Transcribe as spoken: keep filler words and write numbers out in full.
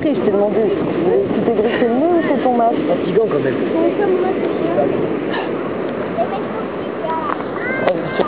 débriefé, je t'ai demandé. Tu débriefais mieux ou c'est ton match? Fatigant quand même. Ouais,